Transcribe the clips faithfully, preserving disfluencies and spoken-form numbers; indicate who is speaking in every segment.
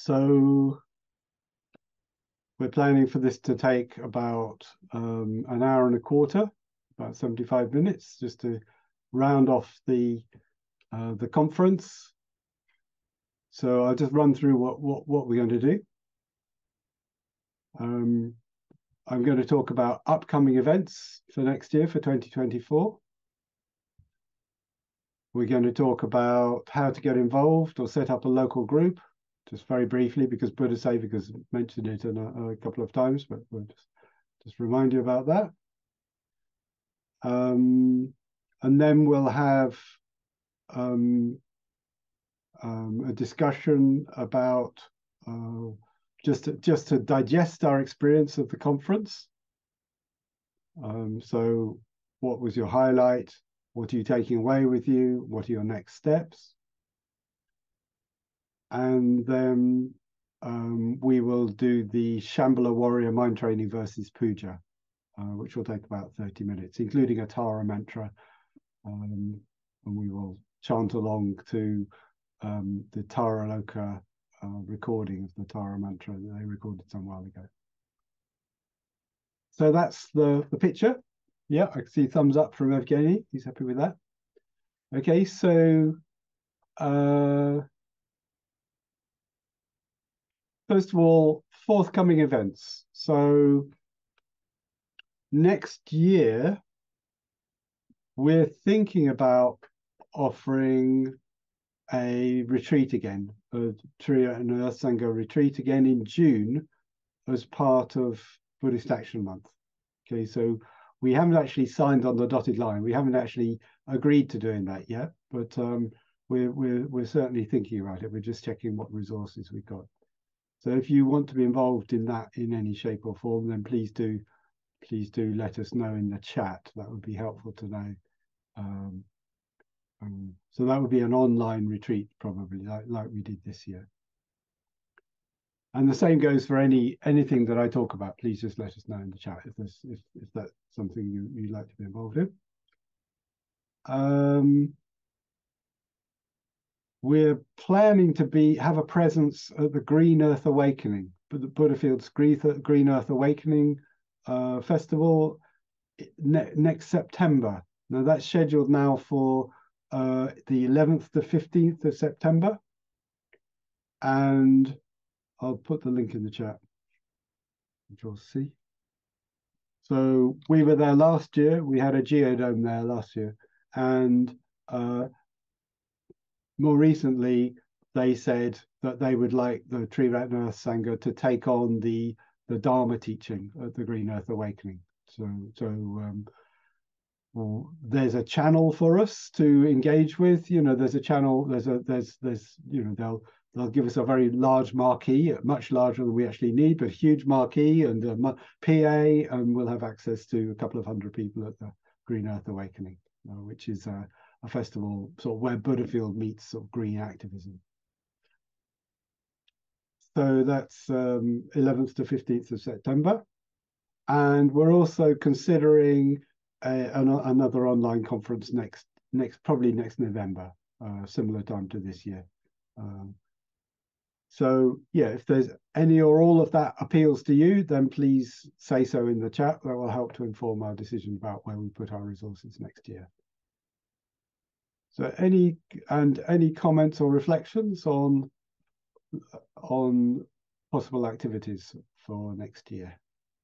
Speaker 1: so we're planning for this to take about um, an hour and a quarter, about seventy-five minutes, just to round off the uh, the conference. So I'll just run through what what, what we're going to do. Um, I'm going to talk about upcoming events for next year, for twenty twenty-four. We're going to talk about how to get involved or set up a local group, just very briefly, because Buddhist Saving has mentioned it in a, a couple of times, but we'll just, just remind you about that. Um, and then we'll have um, um, a discussion about uh, just to, just to digest our experience of the conference. Um, so what was your highlight? What are you taking away with you? What are your next steps? And then um, we will do the Shambhala Warrior Mind Training versus Puja, uh, which will take about thirty minutes, including a Tara mantra. Um, and we will chant along to um, the Tara Loka uh, recording of the Tara mantra that they recorded some while ago. So that's the, the picture. Yeah, I can see thumbs up from Evgeny. He's happy with that. Okay, so uh, first of all, forthcoming events. So next year, we're thinking about offering a retreat again, a Triratna Earth Sangha retreat again in June as part of Buddhist Action Month. Okay, so we haven't actually signed on the dotted line. We haven't actually agreed to doing that yet, but um, we're, we're, we're certainly thinking about it. We're just checking what resources we've got. So if you want to be involved in that in any shape or form, then please do, please do let us know in the chat. That would be helpful to know. Um, um, so that would be an online retreat, probably, like, like we did this year. And the same goes for any anything that I talk about. Please just let us know in the chat if there's if, if that's something you, you'd like to be involved in. Um, we're planning to be have a presence at the Green Earth Awakening, the Buddhafield's Green Earth Awakening uh, Festival ne next September. Now that's scheduled now for uh, the eleventh to fifteenth of September, and I'll put the link in the chat, which you'll see. So we were there last year. We had a geodome there last year. And uh, more recently, they said that they would like the Triratna Earth Sangha to take on the, the Dharma teaching at the Green Earth Awakening. So, so um, well, there's a channel for us to engage with. You know, there's a channel, there's a, there's, there's, you know, they'll, They'll give us a very large marquee, much larger than we actually need, but a huge marquee and a P A, and we'll have access to a couple of hundred people at the Green Earth Awakening, uh, which is a, a festival sort of where Buddhafield meets sort of green activism. So that's um, eleventh to fifteenth of September. And we're also considering a, an, another online conference next, next probably next November, uh, similar time to this year. Um, So yeah, if there's any or all of that appeals to you, then please say so in the chat. That will help to inform our decision about where we put our resources next year. So any and any comments or reflections on on possible activities for next year?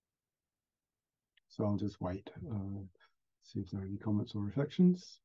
Speaker 1: So I'll just wait, uh, see if there are any comments or reflections.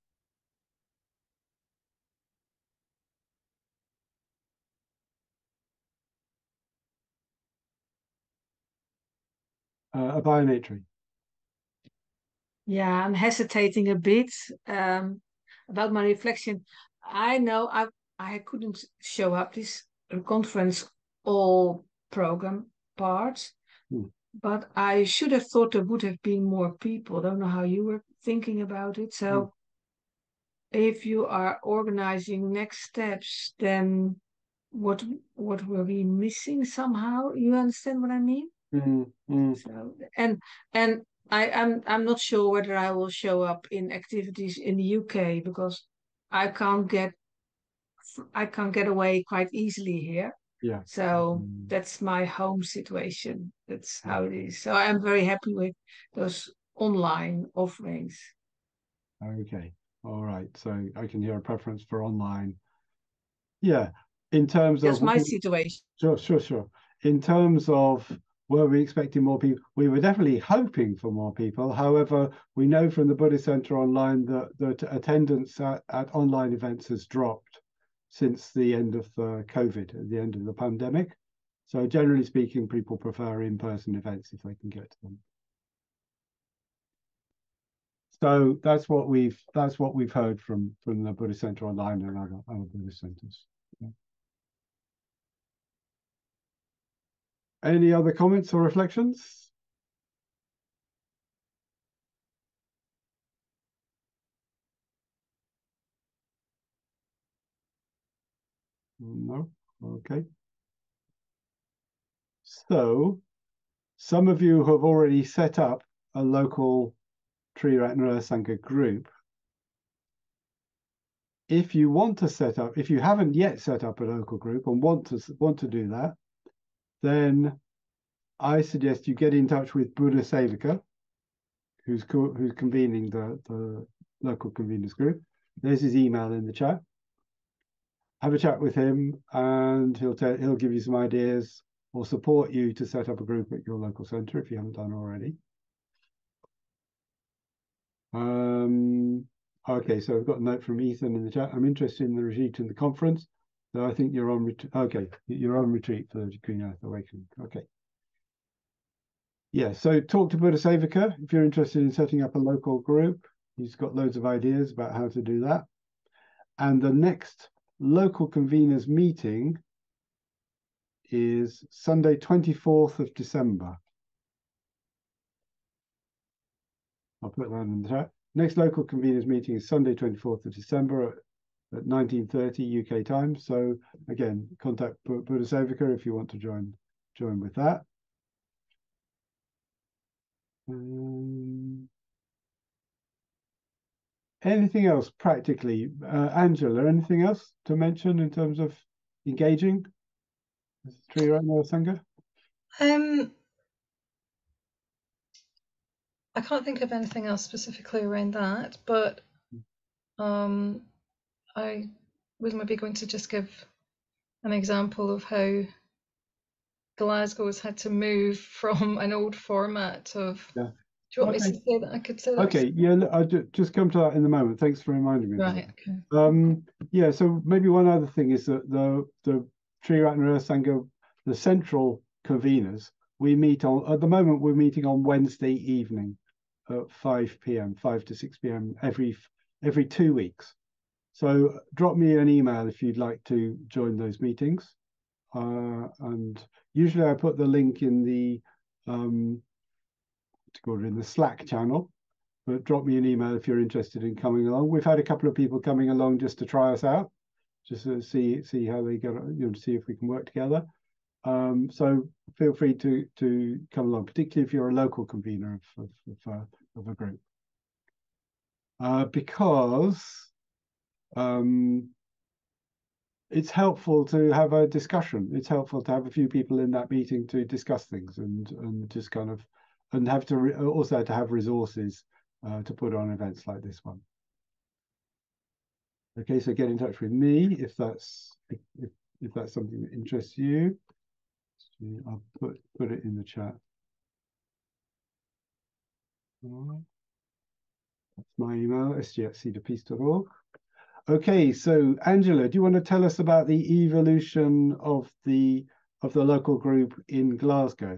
Speaker 1: Uh, a biometry.
Speaker 2: Yeah, I'm hesitating a bit um, about my reflection. I know I I couldn't show up this conference all program parts, hmm. but I should have thought there would have been more people. I don't know how you were thinking about it. So hmm. if you are organizing next steps, then what what were we missing somehow? You understand what I mean?
Speaker 1: Mm-hmm.
Speaker 2: So and and I, I'm I'm not sure whether I will show up in activities in the U K because I can't get I can't get away quite easily here.
Speaker 1: Yeah.
Speaker 2: So
Speaker 1: Mm.
Speaker 2: that's my home situation. That's how it is. So I'm very happy with those online offerings.
Speaker 1: Okay. All right. So I can hear a preference for online. Yeah. In terms
Speaker 2: That's
Speaker 1: of,
Speaker 2: my situation.
Speaker 1: sure, sure, sure. In terms of were we expecting more people? We were definitely hoping for more people. However, we know from the Buddhist Center online that, that attendance at, at online events has dropped since the end of the COVID, at the end of the pandemic. So generally speaking, people prefer in-person events if they can get to them. So that's what we've that's what we've heard from from the Buddhist Center online and other, other Buddhist centers. Yeah. Any other comments or reflections? No. Okay. So some of you have already set up a local Triratna Earth Sangha group. If you want to set up, if you haven't yet set up a local group and want to want to do that, then I suggest you get in touch with Buddha Sevika, who's co who's convening the, the local conveners group. There's his email in the chat. Have a chat with him, and he'll tell he'll give you some ideas or support you to set up a group at your local centre if you haven't done already. Um, okay, so I've got a note from Ethan in the chat. I'm interested in the retreat and the conference. So I think you're on retreat. Okay, you're on retreat for the Green Earth Awakening. Okay. Yeah, so talk to Buddha Sevika if you're interested in setting up a local group. He's got loads of ideas about how to do that. And the next local conveners meeting is Sunday, twenty-fourth of December. I'll put that in the chat. Next local conveners meeting is Sunday, twenty-fourth of December at, at nineteen thirty U K time. So again, contact Buddha Sevika if you want to join join with that. Um, anything else practically? Uh, Angela, anything else to mention in terms of engaging with Triratna Earth Sangha?
Speaker 3: Um, I can't think of anything else specifically around that, but um, I was maybe going to just give an example of how Glasgow has had to move from an old format of.
Speaker 1: Yeah.
Speaker 3: Do you want
Speaker 1: Okay.
Speaker 3: me to say that? I could say that.
Speaker 1: Okay. Yeah, I'll just come to that in a moment. Thanks for reminding me.
Speaker 3: Right. Okay.
Speaker 1: Um, yeah. So maybe one other thing is that the the Triratna Earth Sangha, the central conveners, we meet on at the moment. We're meeting on Wednesday evening at five p m, five to six p m every every two weeks. So drop me an email if you'd like to join those meetings. Uh, and usually I put the link in the um, in the Slack channel, but drop me an email if you're interested in coming along. We've had a couple of people coming along just to try us out, just to see see how they get, you know, to see if we can work together. Um, so feel free to to come along, particularly if you're a local convener of of, of, uh, of a group, uh, because um, it's helpful to have a discussion. It's helpful to have a few people in that meeting to discuss things and and just kind of and have to re also to have resources uh, to put on events like this one. Okay, so get in touch with me if that's if, if that's something that interests you. I'll put put it in the chat. All right. That's my email, s g at cedar peace dot org. Okay, so Angela, do you want to tell us about the evolution of the of the local group in Glasgow?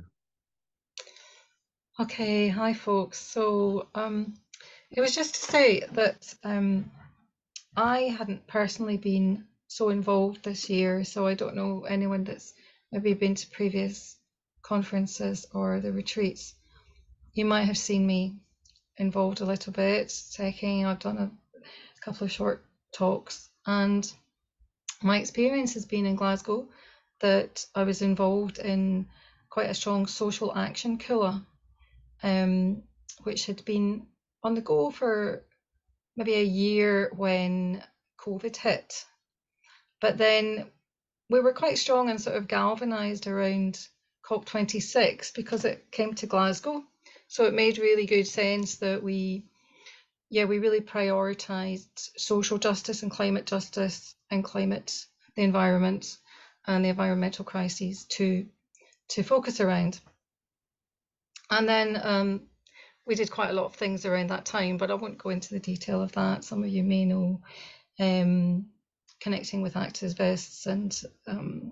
Speaker 3: Okay, hi folks. So um, it was just to say that um, I hadn't personally been so involved this year, so I don't know anyone that's maybe been to previous conferences or the retreats. You might have seen me involved a little bit, taking, I've done a couple of short talks, and my experience has been in Glasgow that I was involved in quite a strong social action kula, um, which had been on the go for maybe a year when COVID hit. But then we were quite strong and sort of galvanised around COP twenty-six because it came to Glasgow. So it made really good sense that we, yeah, we really prioritised social justice and climate justice and climate, the environment and the environmental crises to to focus around. And then um, we did quite a lot of things around that time, but I won't go into the detail of that. Some of you may know, um, connecting with activists and um,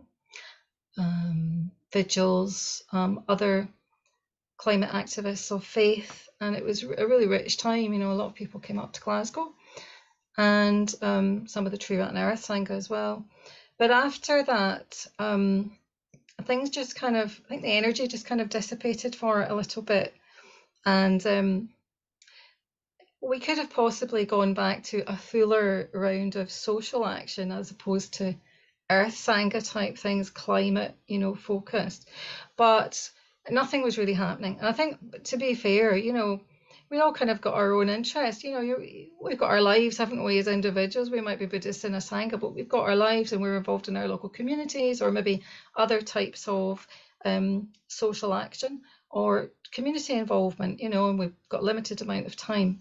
Speaker 3: um, vigils, um, other climate activists of faith, and it was a really rich time. You know, a lot of people came up to Glasgow, and um, some of the Triratna Earth Sangha as well. But after that, um, things just kind of, I think the energy just kind of dissipated for it a little bit. And um, we could have possibly gone back to a fuller round of social action as opposed to Earth Sangha type things, climate, you know, focused. But nothing was really happening. And I think, to be fair, you know, we all kind of got our own interest. You know, you, we've got our lives, haven't we, as individuals? We might be Buddhist in a Sangha, but we've got our lives and we're involved in our local communities, or maybe other types of um, social action or community involvement, you know, and we've got limited amount of time.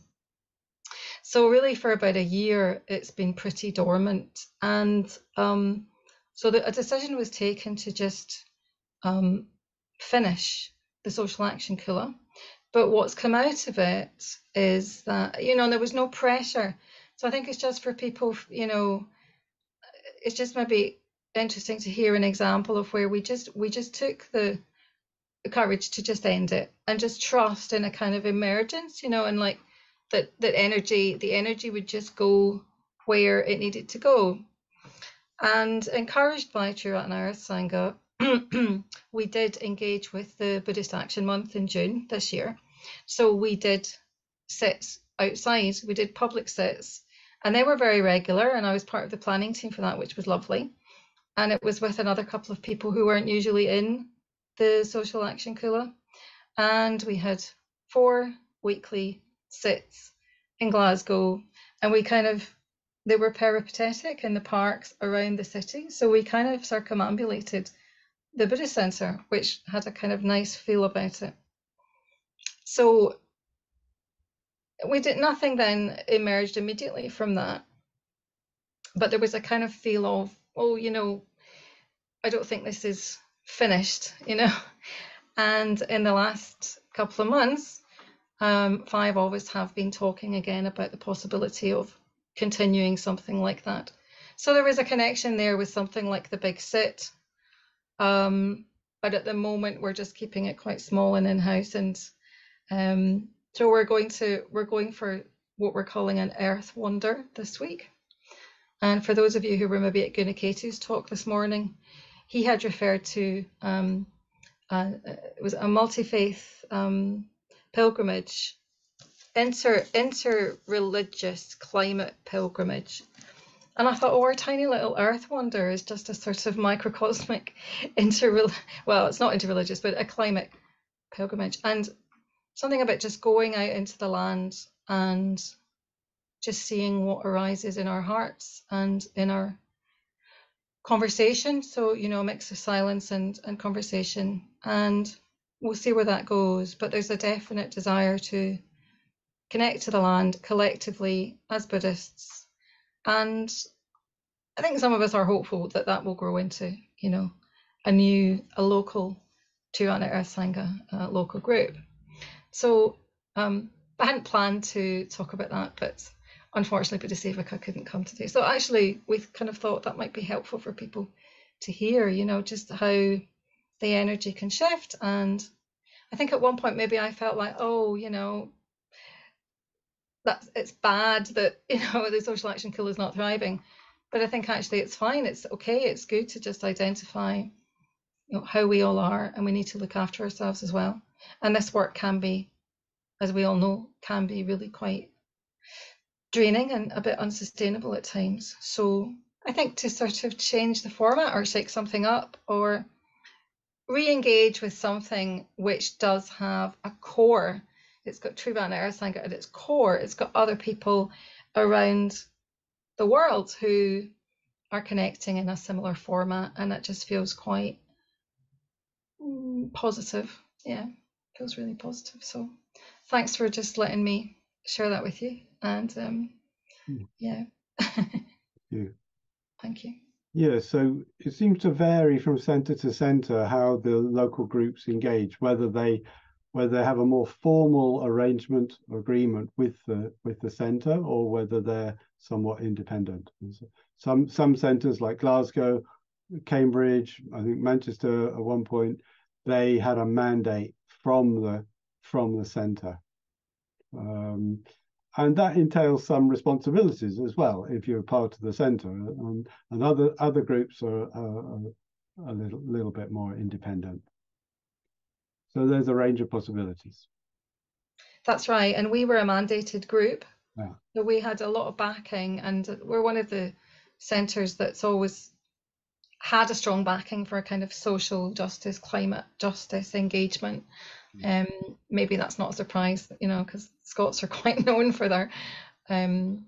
Speaker 3: So really for about a year, it's been pretty dormant. And um, so the, a decision was taken to just um, finish the social action cooler. But what's come out of it is that, you know, there was no pressure. So I think it's just for people, you know, it's just maybe interesting to hear an example of where we just we just took the, the courage to just end it and just trust in a kind of emergence, you know, and like that that energy, the energy would just go where it needed to go. And encouraged by Triratna Earth Sangha, we did engage with the Buddhist Action Month in June this year. So we did sits outside, we did public sits, and they were very regular, and I was part of the planning team for that, which was lovely. And it was with another couple of people who weren't usually in the social action cooler. And we had four weekly sits in Glasgow, and we kind of, they were peripatetic in the parks around the city. So we kind of circumambulated the Buddhist Centre, which had a kind of nice feel about it. So we did nothing then emerged immediately from that, but there was a kind of feel of, oh, you know, I don't think this is finished, you know. And in the last couple of months, um, five of us have been talking again about the possibility of continuing something like that. So there is a connection there with something like the Big Sit. Um, but at the moment, we're just keeping it quite small and in-house. And um, so we're going to, we're going for what we're calling an Earth Wonder this week. And for those of you who were maybe at Guniketu's talk this morning, he had referred to, um, uh, it was a multi-faith um, pilgrimage, inter inter-religious climate pilgrimage. And I thought, oh, our tiny little Earth Wonder is just a sort of microcosmic inter, well, it's not interreligious, but a climate pilgrimage. And something about just going out into the land and just seeing what arises in our hearts and in our conversation. So, you know, a mix of silence and, and conversation. And we'll see where that goes. But there's a definite desire to connect to the land collectively as Buddhists. And I think some of us are hopeful that that will grow into, you know, a new, a local Triratna Earth Sangha, uh, local group. So um, I hadn't planned to talk about that, but unfortunately Buddha Sevaka couldn't come today. So actually we kind of thought that might be helpful for people to hear, you know, just how the energy can shift. And I think at one point maybe I felt like, oh, you know, that it's bad that, you know, the social action cooler is not thriving. But I think actually it's fine. It's okay. It's good to just identify, you know, how we all are, and we need to look after ourselves as well. And this work can be, as we all know, can be really quite draining and a bit unsustainable at times. So I think to sort of change the format or shake something up or re-engage with something which does have a core. It's got Triratna Earth Sangha at its core. It's got other people around the world who are connecting in a similar format, and it just feels quite mm, positive. Yeah, feels really positive. So thanks for just letting me share that with you. And um,
Speaker 1: Mm.
Speaker 3: yeah,
Speaker 1: Yeah.
Speaker 3: thank you.
Speaker 1: Yeah, so it seems to vary from centre to centre how the local groups engage, whether they whether they have a more formal arrangement or agreement with the with the centre, or whether they're somewhat independent. Some some centres like Glasgow, Cambridge, I think Manchester at one point, they had a mandate from the from the centre. Um, and that entails some responsibilities as well if you're part of the centre, and, and other other groups are, are, are a little little bit more independent. So there's a range of possibilities.
Speaker 3: That's right, and we were a mandated group,
Speaker 1: Yeah.
Speaker 3: so we had a lot of backing, and we're one of the centres that's always had a strong backing for a kind of social justice, climate justice engagement. Um, maybe that's not a surprise, you know, because Scots are quite known for their um,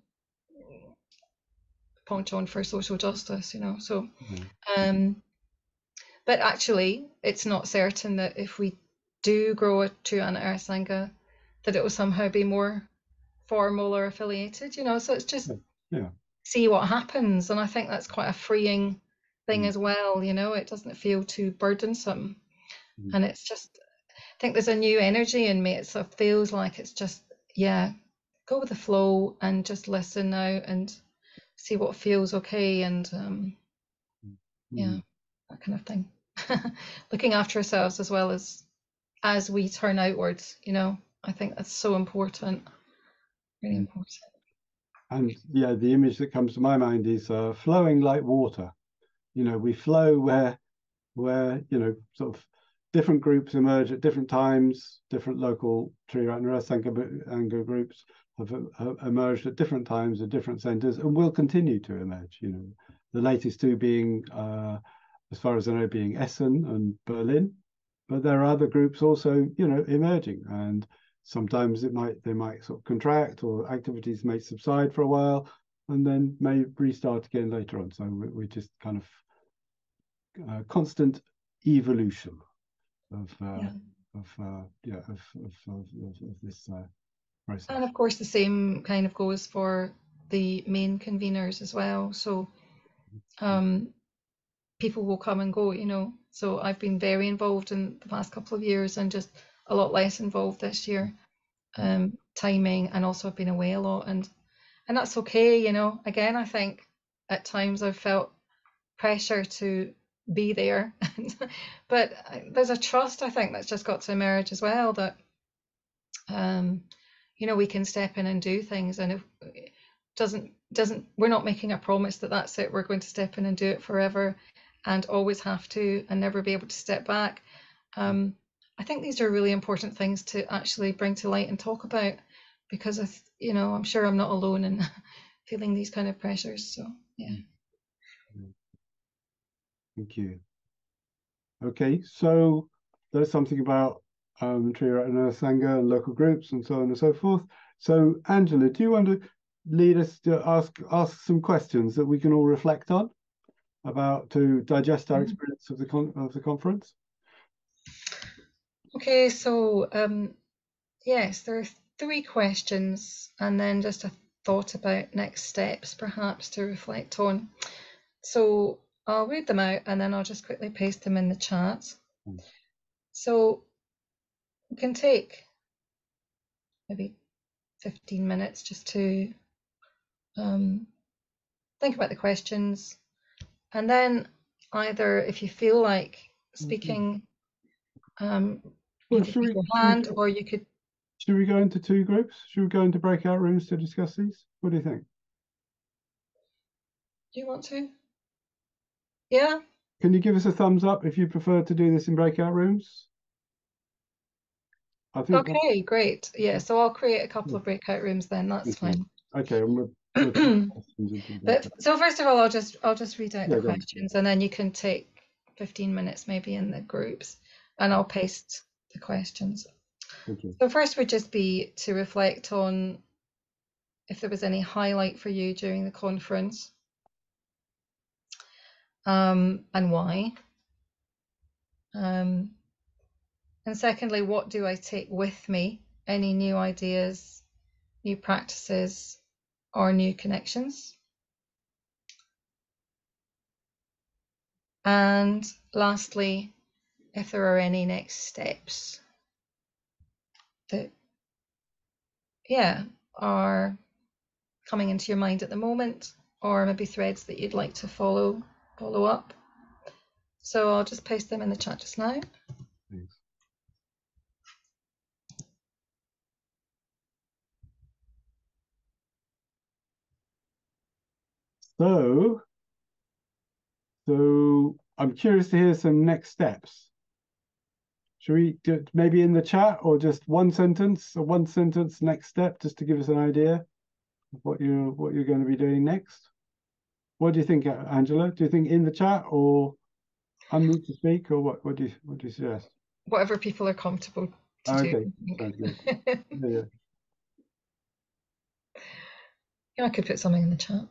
Speaker 3: penchant for social justice, you know. So,
Speaker 1: Yeah.
Speaker 3: um, but actually, it's not certain that if we do grow a Triratna Earth Sangha, that it will somehow be more formal or affiliated, you know. So it's just
Speaker 1: Yeah.
Speaker 3: see what happens, and I think that's quite a freeing thing
Speaker 1: Mm.
Speaker 3: as well, you know. It doesn't feel too burdensome,
Speaker 1: Mm.
Speaker 3: and it's just, I think there's a new energy in me. It sort of feels like it's just, yeah, go with the flow and just listen now and see what feels okay, and um,
Speaker 1: Mm.
Speaker 3: yeah, that kind of thing. Looking after ourselves as well as as we turn outwards, you know. I think that's so important, really
Speaker 1: Mm.
Speaker 3: important.
Speaker 1: And yeah, the image that comes to my mind is uh, flowing like water. You know, we flow where where you know sort of different groups emerge at different times. Different local Triratna Earth Sangha groups have, have emerged at different times at different centres, and will continue to emerge. You know, the latest two being, uh, as far as I know, being Essen and Berlin. But there are other groups also, you know, emerging, and sometimes it might they might sort of contract, or activities may subside for a while, and then may restart again later on. So we, we just kind of uh, constant evolution of uh,
Speaker 3: Yeah.
Speaker 1: of uh, yeah of of, of, of this uh, process.
Speaker 3: And of course, the same kind of goes for the main conveners as well. So um, people will come and go, you know. So I've been very involved in the past couple of years, and just a lot less involved this year. Um, timing, and also I've been away a lot, and and that's okay, you know. Again, I think at times I've felt pressure to be there, but there's a trust, I think, that's just got to emerge as well, that um, you know, we can step in and do things, and if it doesn't doesn't we're not making a promise that that's it, we're going to step in and do it forever and always have to and never be able to step back. um, I think these are really important things to actually bring to light and talk about, because I, you know, I'm sure I'm not alone in feeling these kind of pressures. So yeah.
Speaker 1: Thank you. Okay, so there's something about um, Triratna Earth Sangha and local groups and so on and so forth. So Angela, do you want to lead us to ask ask some questions that we can all reflect on about, to digest our experience of the con of the conference?
Speaker 3: Okay, so um, yes, there are three questions, and then just a thought about next steps, perhaps, to reflect on. So I'll read them out, and then I'll just quickly paste them in the chat.
Speaker 1: Mm.
Speaker 3: So we can take maybe fifteen minutes just to um, think about the questions, and then either, if you feel like speaking, um, you
Speaker 1: Well,
Speaker 3: could
Speaker 1: should
Speaker 3: raise
Speaker 1: we,
Speaker 3: your
Speaker 1: should we
Speaker 3: hand,
Speaker 1: go,
Speaker 3: or you could.
Speaker 1: should we go into two groups? Should we go into breakout rooms to discuss these? What do you think?
Speaker 3: Do you want to? Yeah.
Speaker 1: Can you give us a thumbs up if you prefer to do this in breakout rooms? I think.
Speaker 3: Okay, great. Yeah, so I'll create a couple of breakout rooms then. That's
Speaker 1: Okay.
Speaker 3: fine.
Speaker 1: Okay, and we'll, we'll take questions into the
Speaker 3: But
Speaker 1: breakout.
Speaker 3: so first of all, I'll just I'll just read out
Speaker 1: Yeah,
Speaker 3: the
Speaker 1: go on.
Speaker 3: questions, and then you can take fifteen minutes maybe in the groups, and I'll paste the questions.
Speaker 1: Thank you.
Speaker 3: So first would just be to reflect on if there was any highlight for you during the conference. um, and why? Um, and secondly, what do I take with me? Any new ideas, new practices, or new connections? And lastly, if there are any next steps that, yeah, are coming into your mind at the moment, or maybe threads that you'd like to follow follow up. So I'll just paste them in the chat just now.
Speaker 1: Thanks. So, so I'm curious to hear some next steps. Should we do maybe in the chat, or just one sentence, or one sentence next step, just to give us an idea of what you what you're going to be doing next? What do you think, Angela? Do you think in the chat, or unmute to speak, or what? What do you what do you suggest?
Speaker 3: Whatever people are comfortable to
Speaker 1: Okay,
Speaker 3: do.
Speaker 1: sounds good. Yeah, yeah.
Speaker 3: Yeah, I could put something in the chat.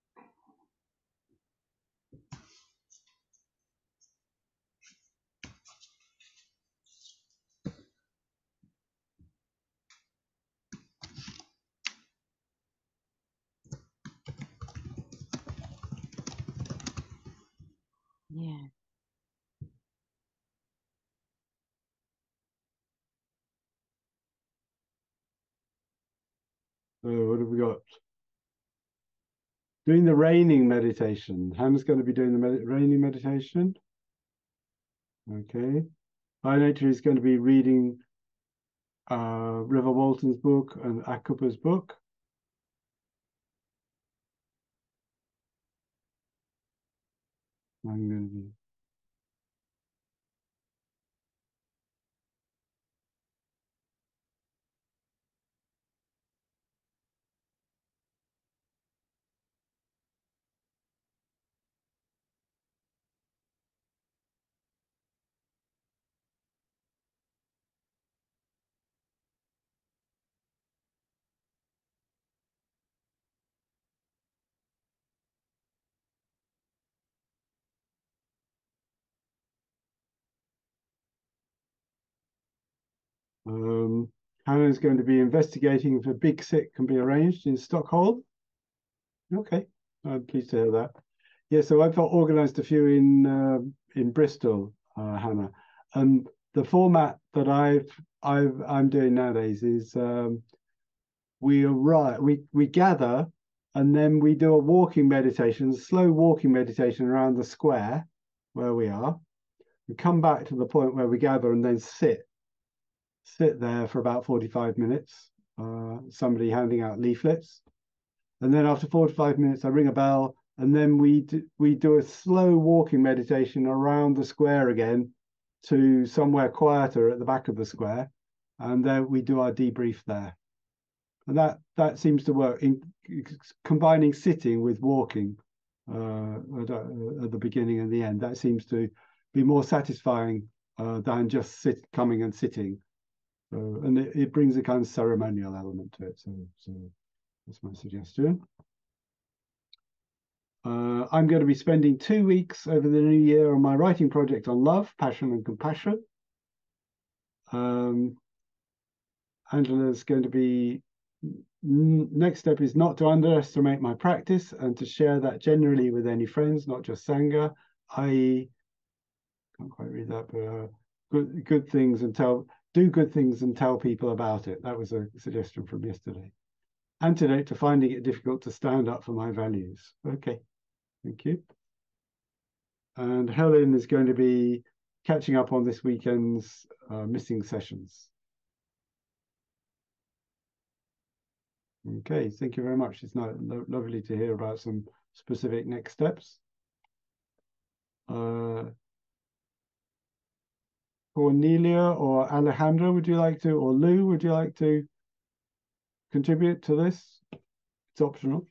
Speaker 2: Yeah.
Speaker 1: So what have we got? Doing the raining meditation. Hannah's going to be doing the med raining meditation. Okay. I Nature is going to be reading uh, River Walton's book and Akupa's book. I'm going to be Um, Hannah's going to be investigating if a big sit can be arranged in Stockholm. Okay, I'm pleased to hear that. Yeah, so I've organised a few in uh, in Bristol, uh, Hannah, and the format that I've I've I'm doing nowadays is um, we arrive, we we gather, and then we do a walking meditation, slow walking meditation around the square where we are. We come back to the point where we gather and then sit sit there for about forty-five minutes, uh, somebody handing out leaflets. And then after forty-five minutes, I ring a bell, and then we do, we do a slow walking meditation around the square again to somewhere quieter at the back of the square. And then we do our debrief there. And that, that seems to work in combining sitting with walking uh, at, at the beginning and the end. That seems to be more satisfying uh, than just sit, coming and sitting. So, and it, it brings a kind of ceremonial element to it. So, so that's my suggestion. Uh, I'm going to be spending two weeks over the new year on my writing project on love, passion, and compassion. Um, Angela's going to be, next step is not to underestimate my practice and to share that generally with any friends, not just Sangha, that is, can't quite read that, but uh, good, good things and tell, do good things and tell people about it. That was a suggestion from yesterday. Antidote to finding it difficult to stand up for my values. Okay, thank you. And Helen is going to be catching up on this weekend's uh, missing sessions. Okay, thank you very much. It's not lo lovely to hear about some specific next steps. Uh, Cornelia or Alejandra, would you like to, or Lou, would you like to contribute to this? It's optional.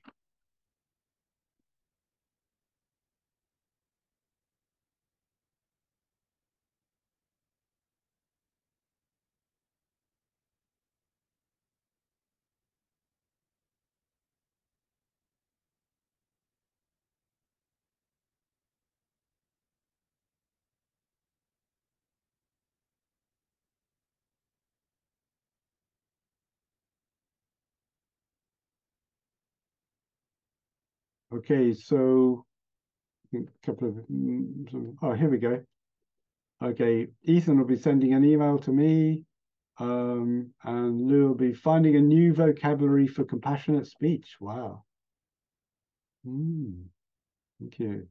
Speaker 1: Okay, so I think a couple of, oh, here we go. Okay, Ethan will be sending an email to me, um, and Lou will be finding a new vocabulary for compassionate speech. Wow. Mm, thank you.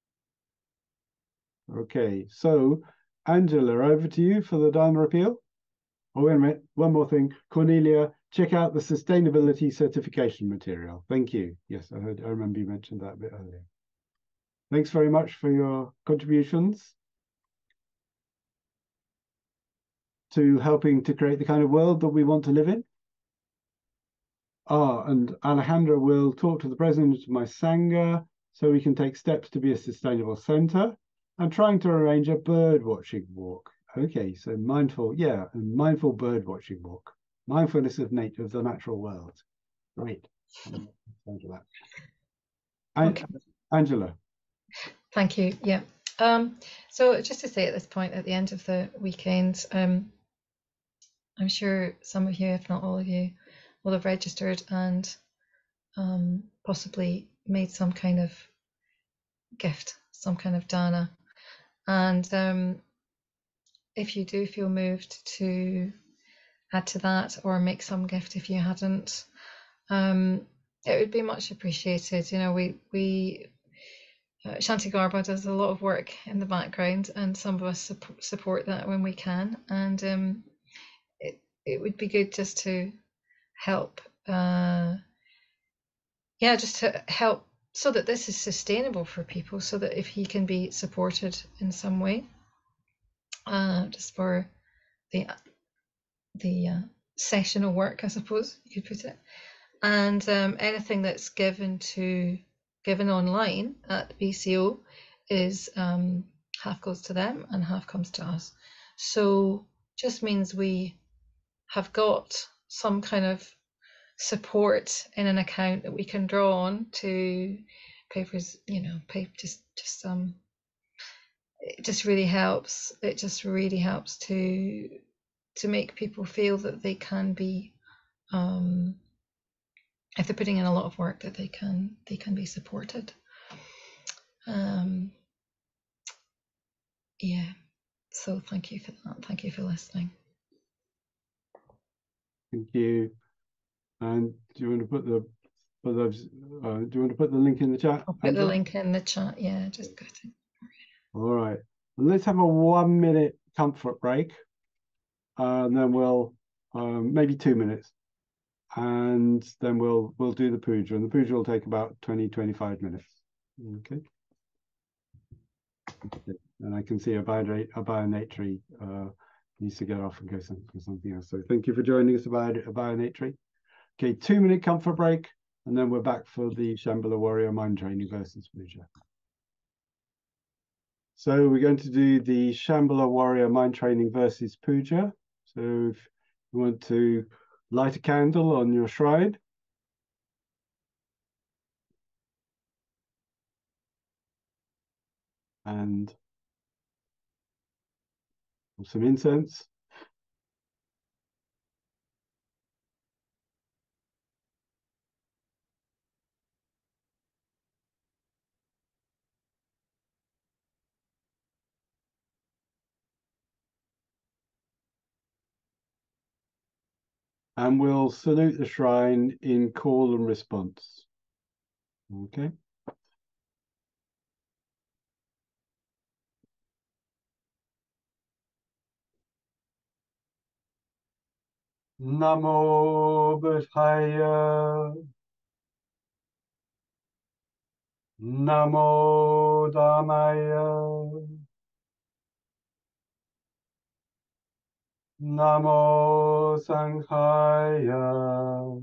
Speaker 1: Okay, so Angela, over to you for the Dharma appeal. Oh, wait a minute, one more thing. Cornelia, check out the sustainability certification material. Thank you. Yes, I heard, I remember you mentioned that a bit earlier. Thanks very much for your contributions to helping to create the kind of world that we want to live in. Ah, and Alejandra will talk to the president of my Sangha so we can take steps to be a sustainable center. I'm trying to arrange a bird watching walk. Okay, so mindful, yeah, and mindful bird watching walk. Mindfulness of nature, of the natural world. Great. Thank you.
Speaker 3: Okay.
Speaker 1: Angela.
Speaker 3: Thank you. Yeah. Um, so just to say at this point, at the end of the weekend, um, I'm sure some of you, if not all of you, will have registered and um, possibly made some kind of gift, some kind of dana. And um, if you do feel moved to add to that or make some gift if you hadn't, um, it would be much appreciated. You know, we we uh, Shanti Garba does a lot of work in the background, and some of us support, support that when we can. And um, it it would be good just to help. Uh, yeah, just to help so that this is sustainable for people, so that if he can be supported in some way, uh, just for the the uh, sessional work, I suppose you could put it, and um, anything that's given to given online at B C O is um, half goes to them and half comes to us. So just means we have got some kind of support in an account that we can draw on to pay for, you know, pay just just um it just really helps. It just really helps to to make people feel that they can be, um, if they're putting in a lot of work, that they can they can be supported. Um, yeah. So thank you for that. Thank you for listening.
Speaker 1: Thank you. And do you want to put the for those? Uh, do you want to put the link in the chat?
Speaker 3: I'll put Angela? the link in the chat. Yeah, just got it.
Speaker 1: All right. Let's have a one minute comfort break, uh, and then we'll um, maybe two minutes, and then we'll we'll do the puja, and the puja will take about twenty, twenty-five minutes. Okay. Okay. And I can see a Abhayanetri uh, needs to get off and go some, for something else. So thank you for joining us, Abhayanetri. Okay, two minute comfort break, and then we're back for the Shambhala Warrior Mind Training versus Puja. So we're going to do the Shambhala Warrior Mind Training versus Puja. So if you want to light a candle on your shrine, and some incense. And we'll salute the shrine in call and response. Okay. Namo Buddhaya. Namo Dhammaya. Namo Sanghaya.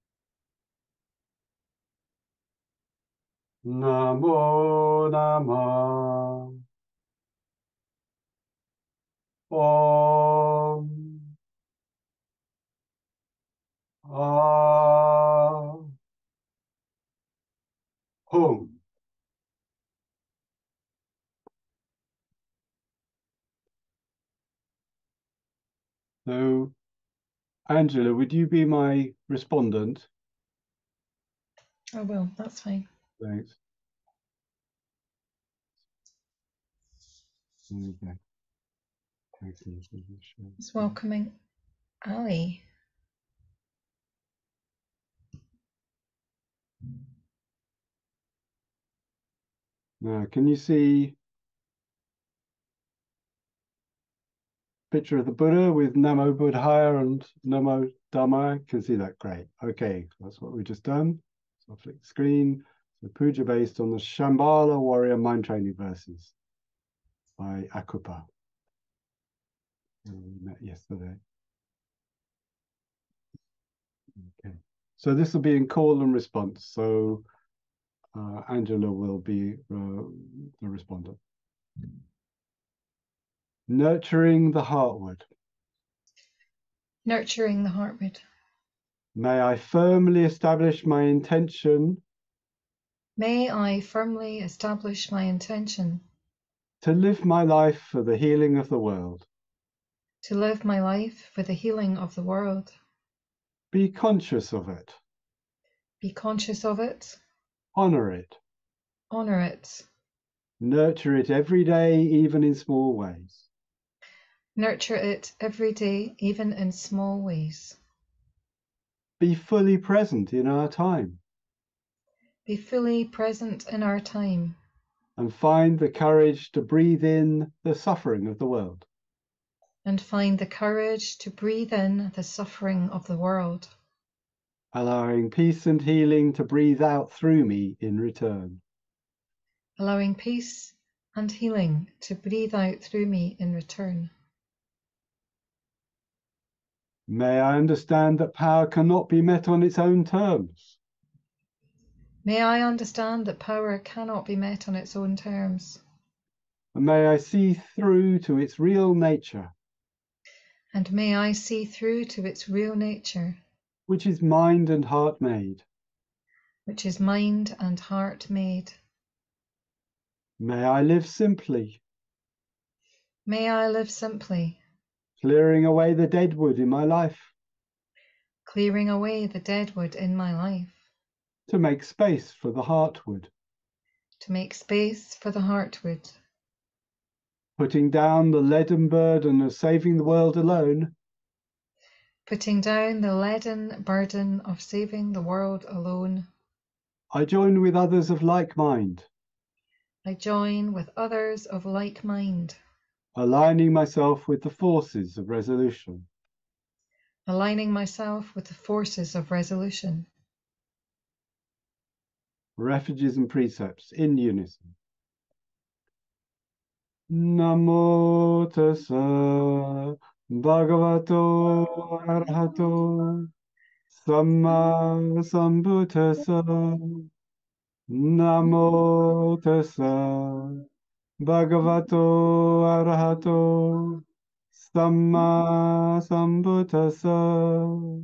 Speaker 1: Namo Namah. Om. Ah. Hum. So, Angela, would you be my respondent?
Speaker 3: I will, that's fine.
Speaker 1: Thanks. Okay. Thank you.
Speaker 3: It's welcoming Ali.
Speaker 1: Now, can you see picture of the Buddha with Namo Buddhaya and Namo Dhammaya? Can see that? Great. Okay, that's what we've just done. So I'll flick the screen. So puja based on the Shambhala Warrior Mind Training Verses by Akupa. We met yesterday. Okay. So this will be in call and response. So uh, Angela will be uh, the respondent. Nurturing the heartwood.
Speaker 3: Nurturing the heartwood.
Speaker 1: May I firmly establish my intention
Speaker 3: May I firmly establish my intention
Speaker 1: to live my life for the healing of the world.
Speaker 3: to live my life for the healing of the world.
Speaker 1: Be conscious of it.
Speaker 3: Be conscious of it.
Speaker 1: Honor it.
Speaker 3: Honor it.
Speaker 1: Nurture it every day, even in small ways.
Speaker 3: Nurture it every day, even in small ways.
Speaker 1: Be fully present in our time.
Speaker 3: Be fully present in our time.
Speaker 1: And find the courage to breathe in the suffering of the world.
Speaker 3: And find the courage to breathe in the suffering of the world.
Speaker 1: Allowing peace and healing to breathe out through me in return.
Speaker 3: Allowing peace and healing to breathe out through me in return.
Speaker 1: May I understand that power cannot be met on its own terms.
Speaker 3: May I understand that power cannot be met on its own terms.
Speaker 1: And may I see through to its real nature.
Speaker 3: And may I see through to its real nature.
Speaker 1: Which is mind and heart made.
Speaker 3: Which is mind and heart made.
Speaker 1: May I live simply.
Speaker 3: May I live simply.
Speaker 1: Clearing away the deadwood in my life.
Speaker 3: Clearing away the deadwood in my life.
Speaker 1: To make space for the heartwood.
Speaker 3: To make space for the heartwood.
Speaker 1: Putting down the leaden burden of saving the world alone.
Speaker 3: Putting down the leaden burden of saving the world alone.
Speaker 1: I join with others of like mind.
Speaker 3: I join with others of like mind.
Speaker 1: Aligning myself with the forces of resolution.
Speaker 3: Aligning myself with the forces of resolution.
Speaker 1: Refuges and precepts in unison. Namo tassa bhagavato arahato samma sambuddhassa. Namo tassa bhagavato arahato samma sambuddhassa.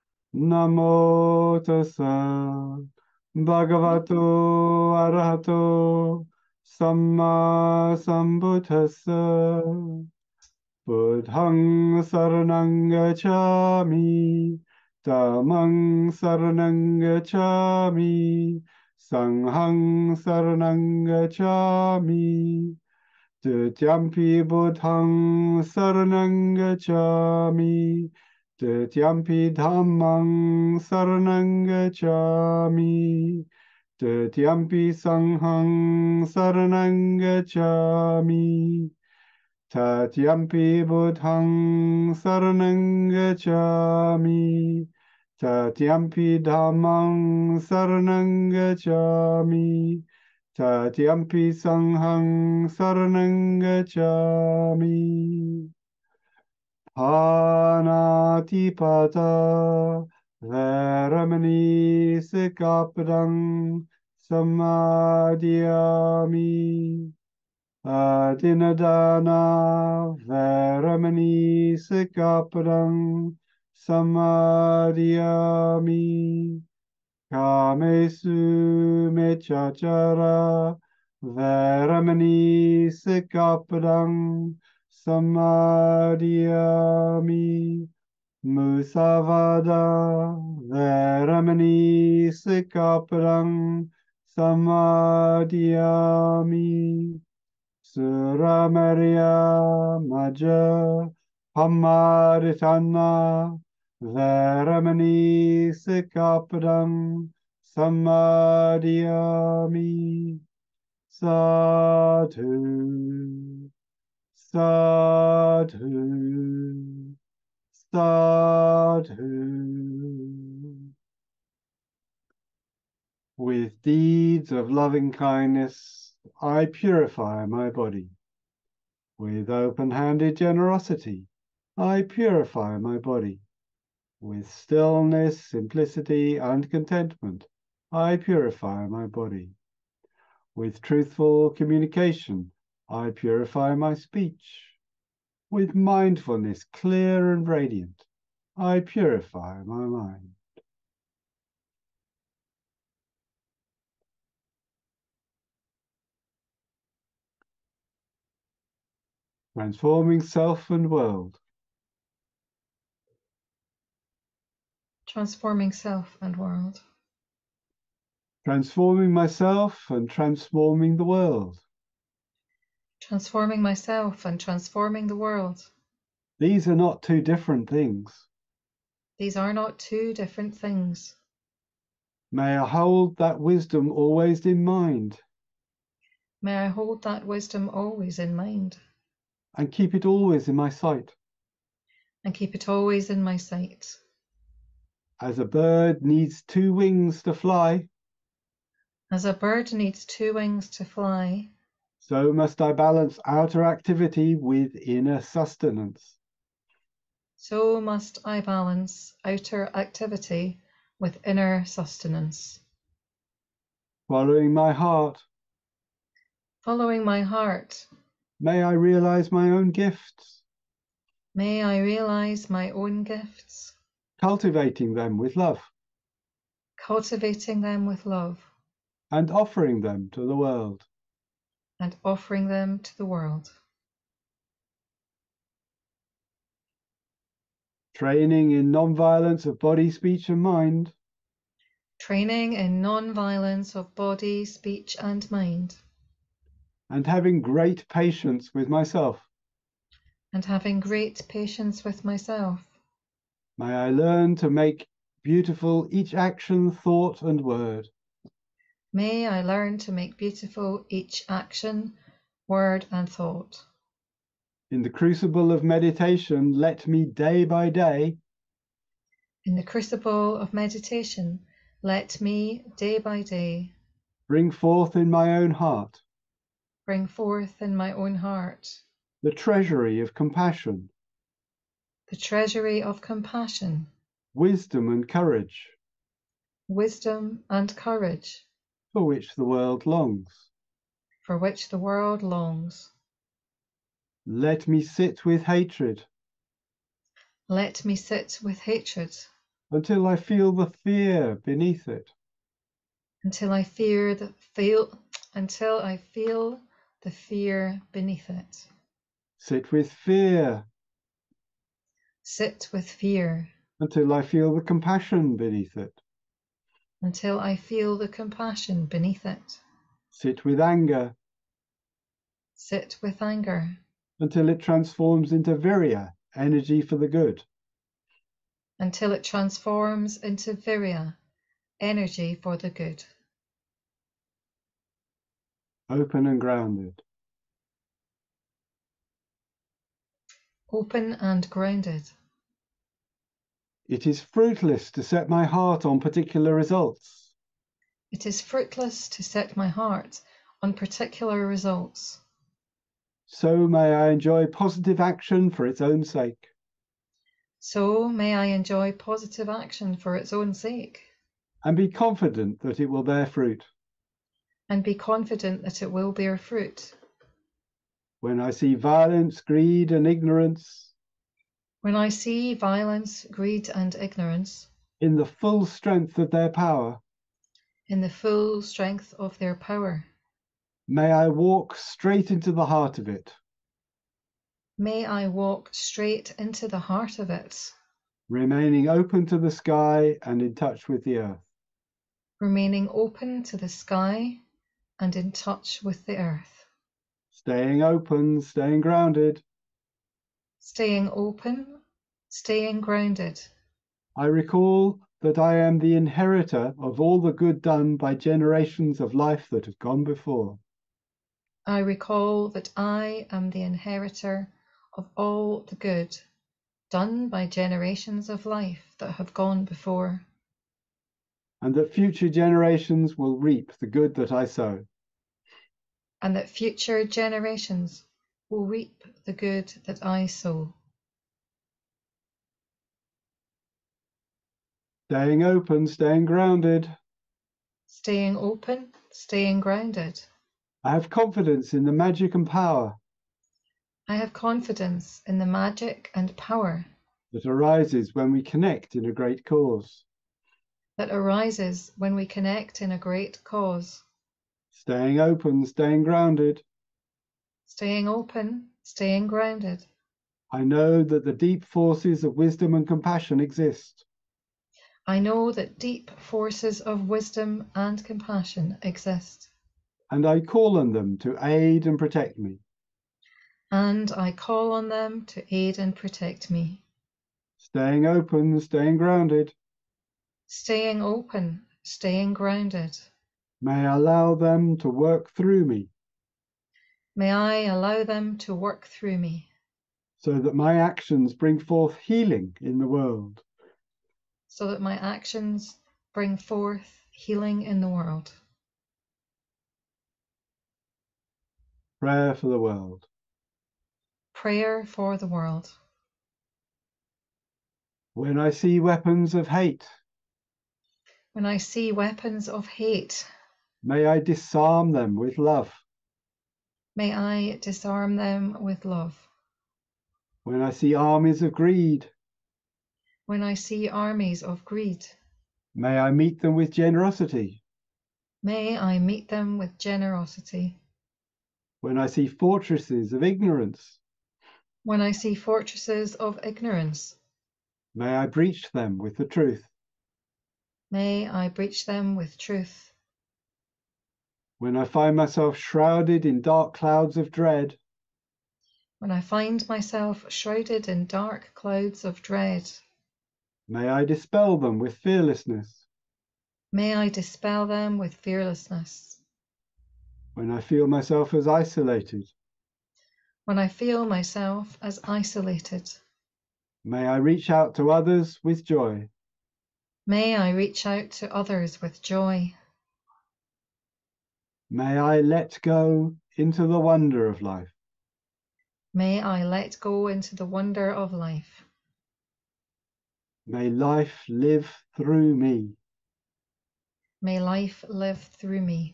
Speaker 1: Namo tassa bhagavato arahato samma sambuddhassa. Buddhang saranang gacchami, dhammang saranang gacchami, sanghang saranang gacchami. Tatyampi buddhang saranang gacchami, tatyampi dhammang saranang gacchami, tatyampi sanghang saranang gacchami. Tatyampi buddhang saranang gacchami, tatyampi dhammang saranang gacchami, tatyampi sanghang saranang gacchami. Panatipata veramani sikkhapadang samadhiyami. Adinadana veramani sikkhapadang samadhiyami. Kamesu mecchachara veramani sikkhapadang samadhiyami. Musavada veramani sikkhapadang samadhyami. Suramaria maja pamaritana veramani sikapadam samadhyami. Sadhu, sadhu, sadhu. With deeds of loving kindness, I purify my body. With open-handed generosity, I purify my body. With stillness, simplicity, and contentment, I purify my body. With truthful communication, I purify my speech. With mindfulness clear and radiant, I purify my mind. Transforming self and world.
Speaker 3: Transforming self and world.
Speaker 1: Transforming myself and transforming the world.
Speaker 3: Transforming myself and transforming the world.
Speaker 1: These are not two different things.
Speaker 3: These are not two different things.
Speaker 1: May I hold that wisdom always in mind.
Speaker 3: May I hold that wisdom always in mind.
Speaker 1: And keep it always in my sight.
Speaker 3: And keep it always in my sight.
Speaker 1: As a bird needs two wings to fly,
Speaker 3: As a bird needs two wings to fly,
Speaker 1: so must I balance outer activity with inner sustenance.
Speaker 3: so must I balance outer activity with inner sustenance.
Speaker 1: Following my heart,
Speaker 3: Following my heart,
Speaker 1: may I realize my own gifts,
Speaker 3: may I realize my own gifts,
Speaker 1: cultivating them with love,
Speaker 3: cultivating them with love,
Speaker 1: and offering them to the world.
Speaker 3: and offering them to the world.
Speaker 1: Training in non-violence of body, speech, and mind.
Speaker 3: Training in non-violence of body, speech, and mind.
Speaker 1: And having great patience with myself.
Speaker 3: And having great patience with myself.
Speaker 1: May I learn to make beautiful each action, thought, and word.
Speaker 3: May I learn to make beautiful each action, word, and thought.
Speaker 1: In the crucible of meditation, let me day by day
Speaker 3: In the crucible of meditation, let me, day by day,
Speaker 1: bring forth in my own heart
Speaker 3: bring forth in my own heart
Speaker 1: the treasury of compassion,
Speaker 3: the treasury of compassion,
Speaker 1: wisdom, and courage,
Speaker 3: wisdom, and courage,
Speaker 1: for which the world longs.
Speaker 3: for which the world longs.
Speaker 1: Let me sit with hatred
Speaker 3: Let me sit with hatred
Speaker 1: until I feel the fear beneath it.
Speaker 3: until I fear the feel until I feel the fear beneath it.
Speaker 1: Sit with fear
Speaker 3: Sit with fear
Speaker 1: until I feel the compassion beneath it.
Speaker 3: until I feel the compassion beneath it.
Speaker 1: Sit with anger
Speaker 3: Sit with anger
Speaker 1: until it transforms into virya, energy for the good.
Speaker 3: until it transforms into virya, energy for the good.
Speaker 1: Open and grounded.
Speaker 3: Open and grounded.
Speaker 1: It is fruitless to set my heart on particular results.
Speaker 3: It is fruitless to set my heart on particular results.
Speaker 1: So may I enjoy positive action for its own sake.
Speaker 3: So may I enjoy positive action for its own sake.
Speaker 1: And be confident that it will bear fruit.
Speaker 3: And be confident that it will bear fruit.
Speaker 1: When I see violence, greed, and ignorance,
Speaker 3: When I see violence, greed, and ignorance
Speaker 1: in the full strength of their power,
Speaker 3: in the full strength of their power,
Speaker 1: may I walk straight into the heart of it,
Speaker 3: may I walk straight into the heart of it,
Speaker 1: remaining open to the sky and in touch with the earth.
Speaker 3: remaining open to the sky and in touch with the earth.
Speaker 1: Staying open, staying grounded.
Speaker 3: Staying open, staying grounded.
Speaker 1: I recall that I am the inheritor of all the good done by generations of life that have gone before.
Speaker 3: I recall that I am the inheritor of all the good done by generations of life that have gone before.
Speaker 1: And that future generations will reap the good that I sow.
Speaker 3: And that future generations will reap the good that I sow.
Speaker 1: Staying open, staying grounded.
Speaker 3: Staying open, staying grounded.
Speaker 1: I have confidence in the magic and power
Speaker 3: I have confidence in the magic and power
Speaker 1: that arises when we connect in a great cause.
Speaker 3: that arises when we connect in a great cause.
Speaker 1: Staying open, staying grounded.
Speaker 3: Staying open, staying grounded.
Speaker 1: I know that the deep forces of wisdom and compassion exist.
Speaker 3: I know that deep forces of wisdom and compassion exist.
Speaker 1: And I call on them to aid and protect me.
Speaker 3: And I call on them to aid and protect me.
Speaker 1: Staying open, staying grounded.
Speaker 3: Staying open, staying grounded.
Speaker 1: May I allow them to work through me.
Speaker 3: May I allow them to work through me.
Speaker 1: So that my actions bring forth healing in the world.
Speaker 3: So that my actions bring forth healing in the world.
Speaker 1: Prayer for the world.
Speaker 3: Prayer for the world.
Speaker 1: When I see weapons of hate,
Speaker 3: When I see weapons of hate,
Speaker 1: may I disarm them with love.
Speaker 3: may I disarm them with love.
Speaker 1: When I see armies of greed,
Speaker 3: When I see armies of greed,
Speaker 1: may I meet them with generosity.
Speaker 3: may I meet them with generosity.
Speaker 1: When I see fortresses of ignorance,
Speaker 3: When I see fortresses of ignorance,
Speaker 1: may I breach them with the truth.
Speaker 3: may I breach them with truth.
Speaker 1: When I find myself shrouded in dark clouds of dread,
Speaker 3: When I find myself shrouded in dark clouds of dread,
Speaker 1: may I dispel them with fearlessness.
Speaker 3: may I dispel them with fearlessness.
Speaker 1: When I feel myself as isolated,
Speaker 3: When I feel myself as isolated,
Speaker 1: may I reach out to others with joy.
Speaker 3: may I reach out to others with joy.
Speaker 1: May I let go into the wonder of life.
Speaker 3: May I let go into the wonder of life.
Speaker 1: May life live through me.
Speaker 3: May life live through me.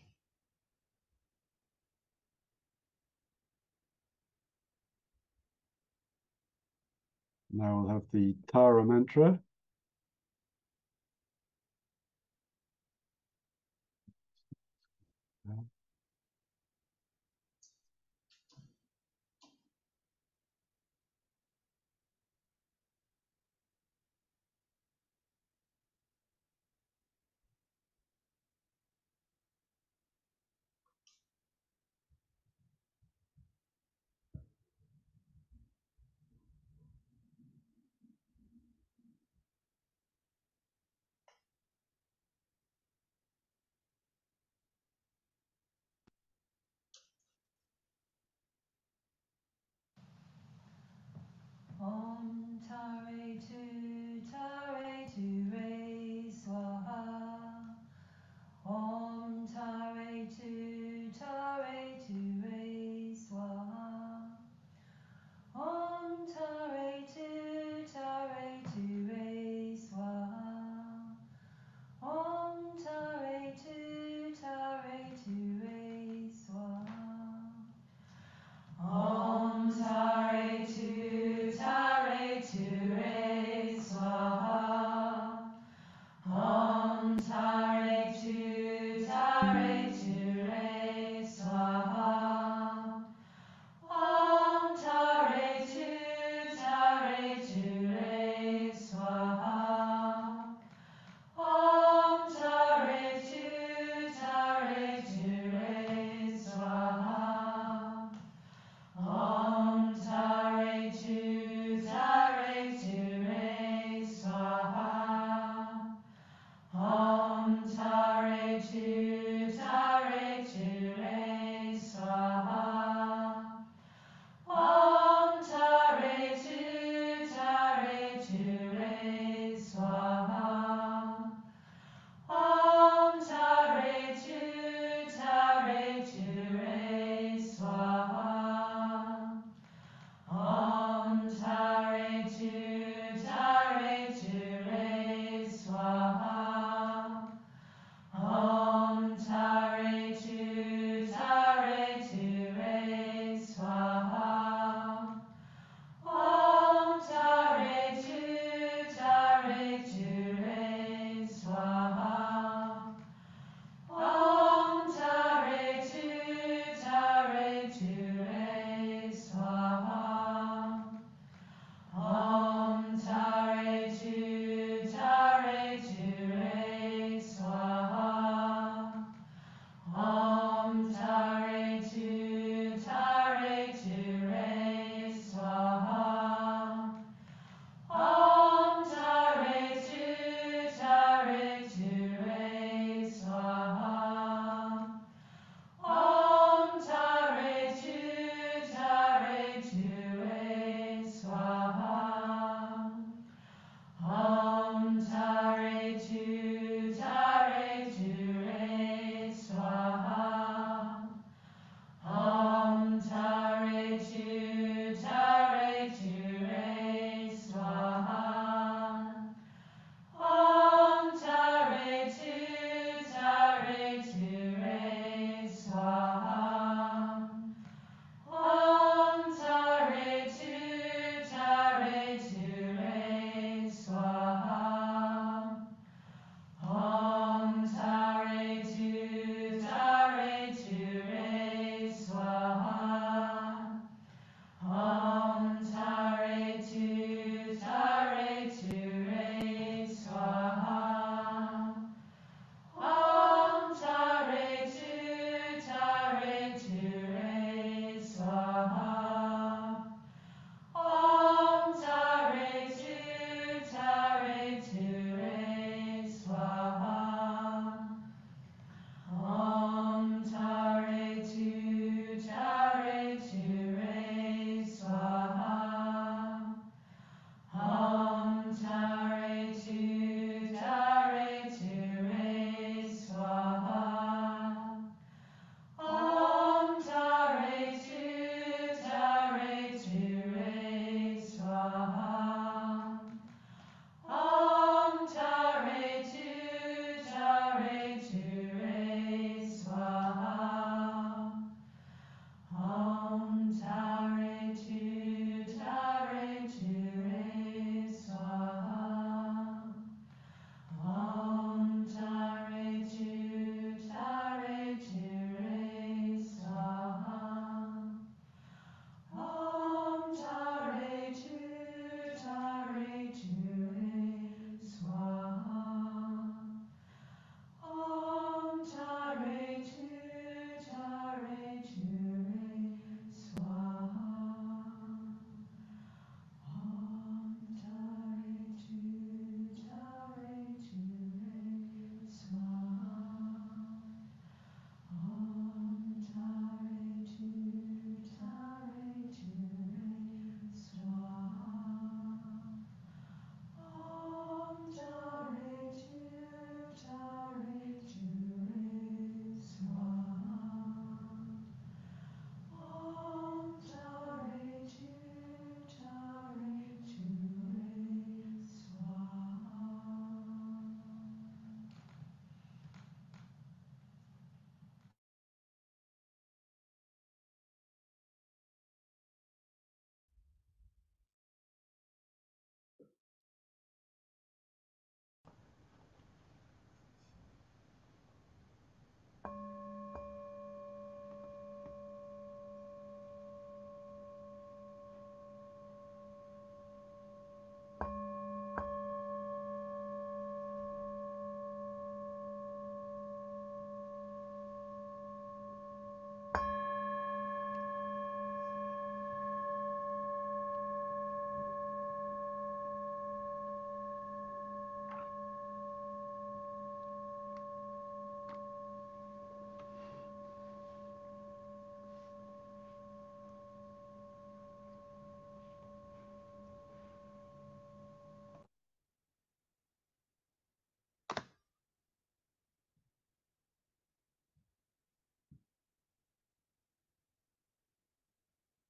Speaker 1: Now we'll have the Tara mantra.
Speaker 4: Om Tare Tu Tare Tu Re Swaha. Om Tare Tu Tare Tu Re Swaha. Om Tare Tu Tare Tu Re Swaha. Om Tare Tu Tare Tu Re Swaha. Om Tare Tu Tare Tu Re Swaha.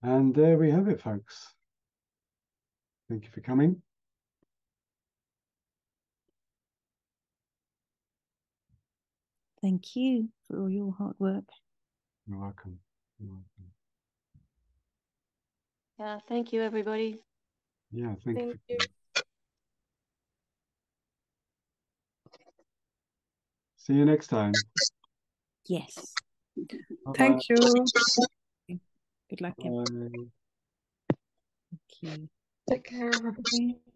Speaker 1: And there we have it, folks. Thank you for coming.
Speaker 5: Thank you for all your hard work.
Speaker 1: You're welcome. You're welcome.
Speaker 6: Yeah, thank you, everybody.
Speaker 1: Yeah, thank,
Speaker 6: Thank
Speaker 1: you.
Speaker 6: you.
Speaker 1: See you next time.
Speaker 5: Yes.
Speaker 1: Bye-bye.
Speaker 2: Thank you.
Speaker 5: Good luck.
Speaker 1: Bye.
Speaker 5: Thank you.
Speaker 3: Take care, everybody.